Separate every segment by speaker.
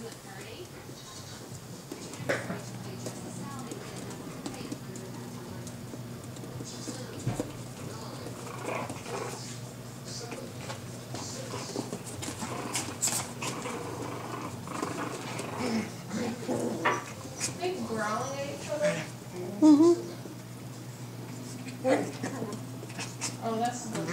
Speaker 1: They growling at each other?
Speaker 2: Mm-hmm.
Speaker 1: Oh, that's good.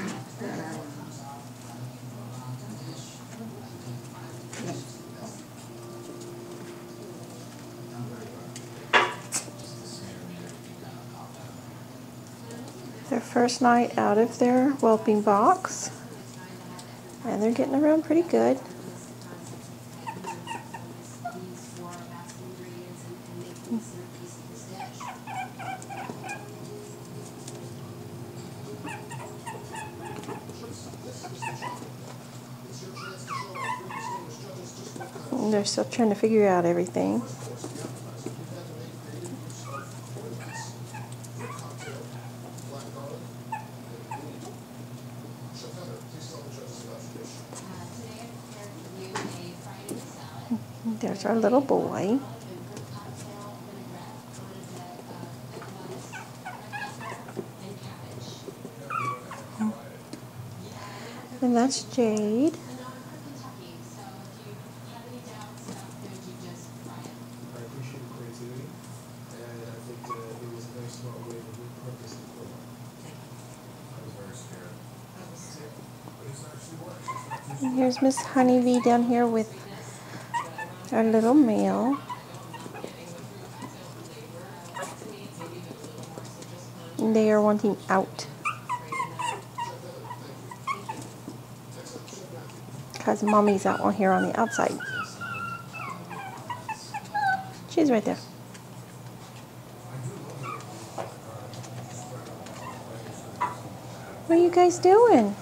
Speaker 2: Their first night out of their whelping box, and they're getting around pretty good. And they're still trying to figure out everything. There's our little boy. And that's Jade.
Speaker 3: I appreciate the creativity, and I think that it was a very smart way to repurpose the program. I was very scared. But it's actually worked.
Speaker 2: And here's Miss Honeybee down here with our little male. And they are wanting out, because mommy's out on here on the outside. She's right there. What are you guys doing?